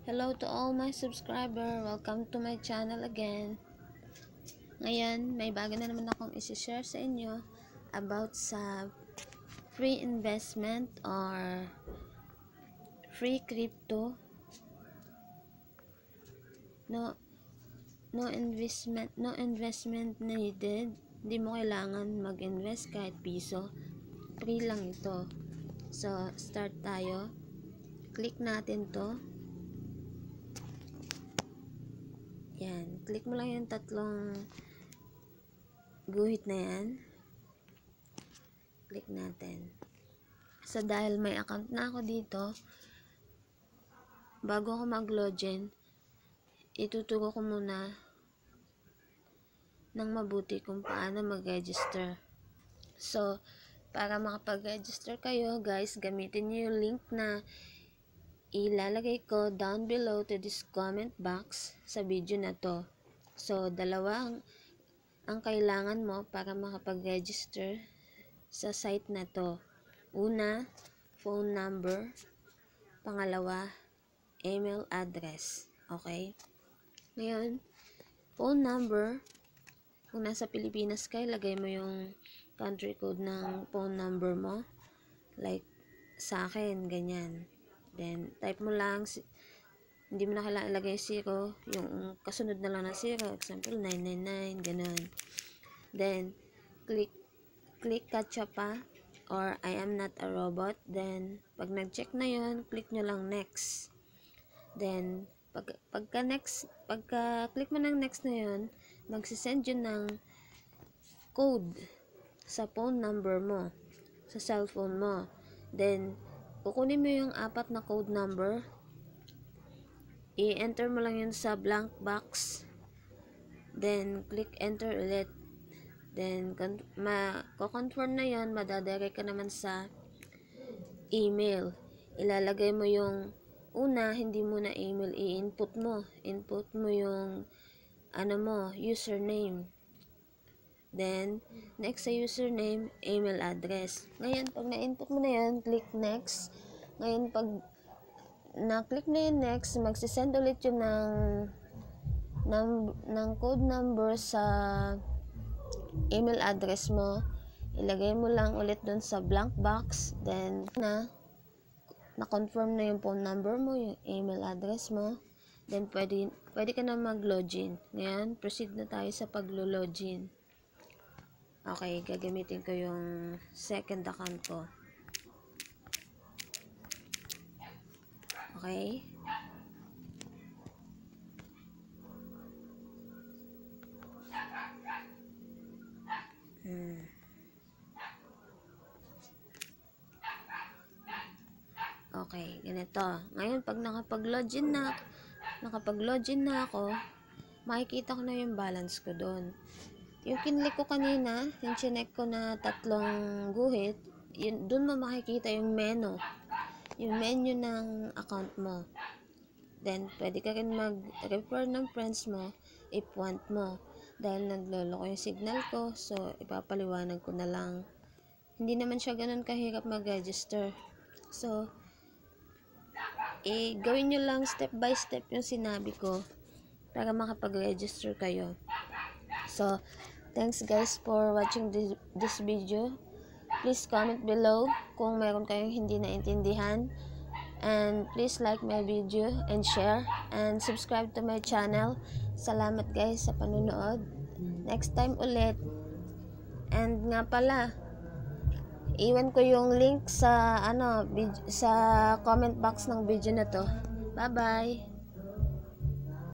Hello to all my subscriber. Welcome to my channel again. Ngayon, may bago na naman akong isi-share sa inyo about sa free investment or free crypto. No investment needed. Hindi mo kailangan mag-invest kahit piso. Free lang ito. So, start tayo. Click natin to. Yan. Click mo lang yung tatlong guhit na yan. Click natin. So, dahil may account na ako dito, bago ako mag-login, ituturo ko muna ng mabuti kung paano mag-register. So, para makapag-register kayo, guys, gamitin niyo yung link na ilalagay ko down below to this comment box sa video na to. So, dalawa ang kailangan mo para makapag-register sa site na to. Una, phone number. Pangalawa, email address. Okay? Ngayon, phone number. Kung nasa Pilipinas ka, lagay mo yung country code ng phone number mo. Like, sa akin, ganyan. Then, type mo lang, hindi mo na kailangan ilagay 0, yung kasunod na lang na 0, example, 999, ganun. Then, click catch up pa, or I am not a robot. Then, pag nag-check na yun, click nyo lang next. Then, pagka-click mo ng next na yun, magsisend yun ng code sa phone number mo, sa cellphone mo. Then, kukunin mo yung 4 na code number, i-enter mo lang yun sa blank box, then click enter ulit. Then ko-confirm na yun, madadirect ka naman sa email. Ilalagay mo yung una, hindi mo na email, i-input mo yung username. Then, next sa username, email address. Ngayon, pag na-input mo na yan, click next. Ngayon, pag na-click na yung next, magsisend ulit yung ng code number sa email address mo. Ilagay mo lang ulit dun sa blank box. Then, na-confirm na yung phone number mo, yung email address mo. Then, pwede ka na mag-login. Ngayon, proceed na tayo sa pag-login. Okay, gagamitin ko yung second account ko. Okay. Okay, ganito. Ngayon, pag nakapag-login na ako, makikita ko na yung balance ko doon. Yung kinlik ko kanina, yung chinek ko na 3 guhit, doon mo makikita yung menu. Yung menu ng account mo. Then, pwede ka rin mag-refer ng friends mo if want mo. Dahil naglolo ko yung signal ko, so ipapaliwanag ko na lang. Hindi naman siya ganun kahirap mag-register. So, gawin nyo lang step by step yung sinabi ko para makapag-register kayo. So, thanks guys for watching this video. Please comment below kung meron kayong hindi naintindihan. And please like my video and share. And subscribe to my channel. Salamat guys sa panunood. Next time ulit. And nga pala, iwan ko yung link sa sa comment box ng video na to. Bye bye.